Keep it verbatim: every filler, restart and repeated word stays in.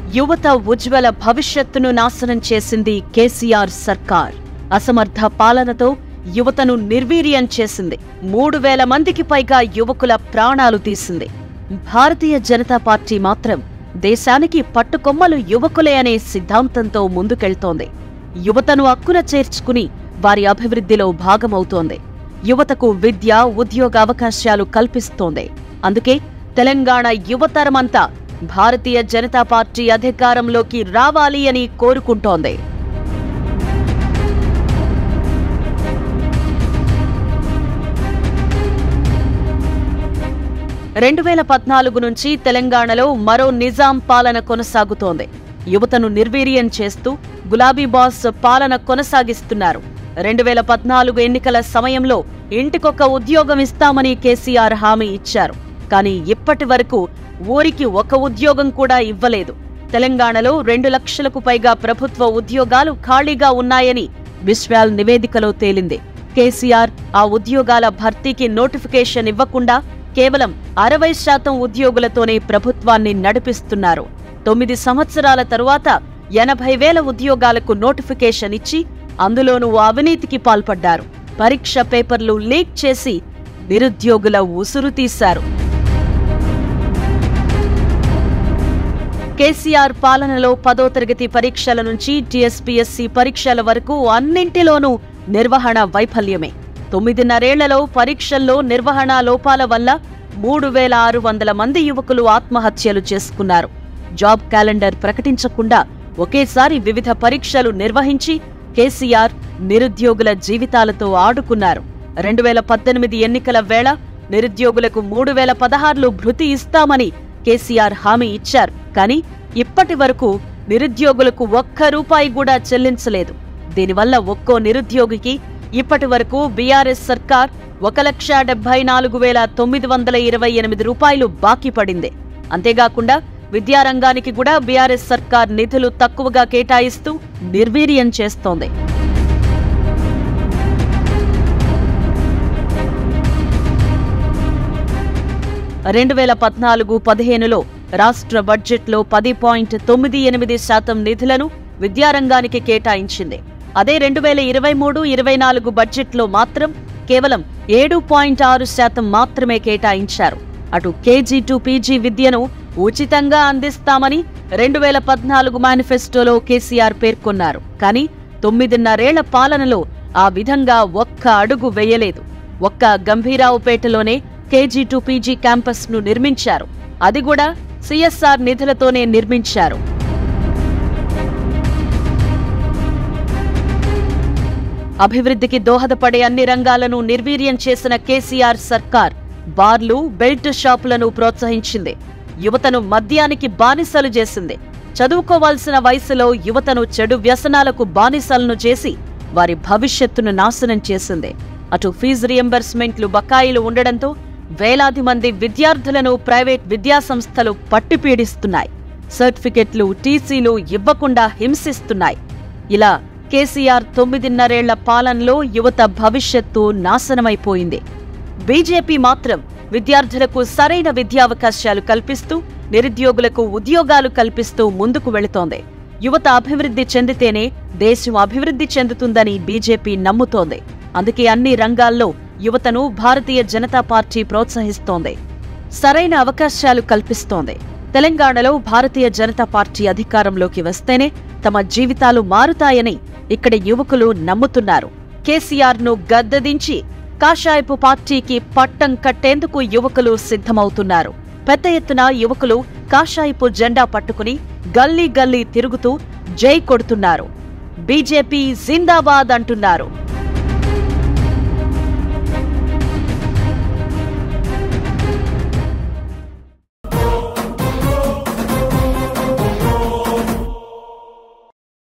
యువత ఉజ్వల భవిష్యత్తును నాశనం చేసింది కేసీఆర్ సర్కార్. అసమర్థ పాలనతో యువతను నిర్వీర్యం చేసింది. మూడు వేల మందికి పైగా యువకుల ప్రాణాలు తీసింది. భారతీయ జనతా పార్టీ మాత్రం దేశానికి పట్టుకొమ్మలు యువకులే అనే సిద్ధాంతంతో ముందుకెళ్తోంది. యువతను అక్కున చేర్చుకుని వారి అభివృద్ధిలో భాగమవుతోంది. యువతకు విద్య, ఉద్యోగ అవకాశాలు కల్పిస్తోంది. అందుకే తెలంగాణ యువతరమంతా భారతీయ జనతా పార్టీ అధికారంలోకి రావాలి అని కోరుకుంటోంది. రెండు వేల పద్నాలుగు నుంచి తెలంగాణలో మరో నిజాం పాలన కొనసాగుతోంది. యువతను నిర్వీర్యం చేస్తూ గులాబీ బాస్ పాలన కొనసాగిస్తున్నారు. రెండు వేల పద్నాలుగు ఎన్నికల సమయంలో ఇంటికొక ఉద్యోగం ఇస్తామని కేసీఆర్ హామీ ఇచ్చారు. కానీ ఇప్పటి వరకు ఊరికి ఒక ఉద్యోగం కూడా ఇవ్వలేదు. తెలంగాణలో రెండు లక్షలకు పైగా ప్రభుత్వ ఉద్యోగాలు ఖాళీగా ఉన్నాయని బిస్వాల్ నివేదికలో తేలింది. కేసీఆర్ ఆ ఉద్యోగాల భర్తీకి నోటిఫికేషన్ ఇవ్వకుండా కేవలం అరవై శాతం ఉద్యోగులతోనే ప్రభుత్వాన్ని నడిపిస్తున్నారు. తొమ్మిది సంవత్సరాల తరువాత ఎనభై వేల ఉద్యోగాలకు నోటిఫికేషన్ ఇచ్చి అందులోనూ అవినీతికి పాల్పడ్డారు. పరీక్ష పేపర్లు లీక్ చేసి నిరుద్యోగుల ఉసురు తీశారు. కేసీఆర్ పాలనలో పదో తరగతి పరీక్షల నుంచి టీఎస్పీఎస్సీ పరీక్షల వరకు అన్నింటిలోనూ నిర్వహణ వైఫల్యమే. తొమ్మిదిన్నరేళ్లలో పరీక్షల్లో నిర్వహణ లోపాల వల్ల మూడు వేల ఆరు వందల మంది యువకులు ఆత్మహత్యలు చేసుకున్నారు. జాబ్ క్యాలెండర్ ప్రకటించకుండా ఒకేసారి వివిధ పరీక్షలు నిర్వహించి కేసీఆర్ నిరుద్యోగుల జీవితాలతో ఆడుకున్నారు. రెండు వేల పద్దెనిమిది ఎన్నికల వేళ నిరుద్యోగులకు మూడు వేల పదహారులు భృతి ఇస్తామని కేసీఆర్ హామీ ఇచ్చారు. కానీ ఇప్పటి వరకు నిరుద్యోగులకు ఒక్క రూపాయి కూడా చెల్లించలేదు. దీనివల్ల ఒక్కో నిరుద్యోగికి ఇప్పటి వరకు బీఆర్ఎస్ సర్కార్ ఒక లక్ష డెబ్బై నాలుగు వేల తొమ్మిది వందల ఇరవై ఎనిమిది రూపాయలు బాకీ పడింది. అంతేకాకుండా విద్యారంగానికి కూడా బీఆర్ఎస్ సర్కార్ నిధులు తక్కువగా కేటాయిస్తూ నిర్వీర్యం చేస్తోంది. రెండు వేల పద్నాలుగు పదిహేనులో రాష్ట్ర బడ్జెట్లో పది పాయింట్ తొమ్మిది ఎనిమిది శాతం నిధులను విద్యారంగానికి కేటాయించింది. అదే రెండు వేల ఇరవై మూడు ఇరవై నాలుగు బడ్జెట్లో మాత్రం కేవలం ఏడు పాయింట్ ఆరు శాతం మాత్రమే కేటాయించారు. అటు కేజీ టు పీజీ విద్యను ఉచితంగా అందిస్తామని రెండు వేల పద్నాలుగు మేనిఫెస్టోలో కేసీఆర్ పేర్కొన్నారు. కానీ తొమ్మిదిన్నరేళ్ల పాలనలో ఆ విధంగా ఒక్క అడుగు వేయలేదు. ఒక్క గంభీరావుపేటలోనే కేజీ టు పీజీ క్యాంపస్ ను నిర్మించారు. అది కూడా సీఎస్ఆర్ నిధులతోనే నిర్మించారు. అభివృద్ధికి దోహదపడే అన్ని రంగాలను నిర్వీర్యం చేసిన కేసీఆర్ సర్కార్ బార్లు, బెల్ట్ షాపులను ప్రోత్సహించింది. యువతను మద్యానికి బానిసలు చేసింది. చదువుకోవాల్సిన వయసులో యువతను చెడు వ్యసనాలకు బానిసలను చేసి వారి భవిష్యత్తును నాశనం చేసింది. అటు ఫీజు రియంబర్స్మెంట్లు బకాయిలు ఉండడంతో వేలాది మంది విద్యార్థులను ప్రైవేట్ విద్యాసంస్థలు పట్టిపీడిస్తున్నాయి. సర్టిఫికెట్లు, టీసీలు ఇవ్వకుండా హింసిస్తున్నాయి. ఇలా కేసీఆర్ తొమ్మిదిన్నరేళ్ల పాలనలో యువత భవిష్యత్తు నాశనమైపోయింది. బీజేపీ మాత్రం విద్యార్థులకు సరైన విద్యావకాశాలు కల్పిస్తూ నిరుద్యోగులకు ఉద్యోగాలు కల్పిస్తూ ముందుకు వెళుతోంది. యువత అభివృద్ధి చెందితేనే దేశం అభివృద్ధి చెందుతుందని బీజేపీ నమ్ముతోంది. అందుకే అన్ని రంగాల్లో యువతను భారతీయ జనతా పార్టీ ప్రోత్సహిస్తోంది, సరైన అవకాశాలు కల్పిస్తోంది. తెలంగాణలో భారతీయ జనతా పార్టీ అధికారంలోకి వస్తేనే తమ జీవితాలు మారుతాయని ఇక్కడి యువకులు నమ్ముతున్నారు. కేసీఆర్ ను గద్దెదించి కాషాయపు పార్టీకి పట్టం కట్టేందుకు యువకులు సిద్ధమవుతున్నారు. పెద్ద ఎత్తున యువకులు కాషాయపు జెండా పట్టుకుని గల్లీ గల్లీ తిరుగుతూ జై కొడుతున్నారు. బీజేపీ జిందాబాద్ అంటున్నారు.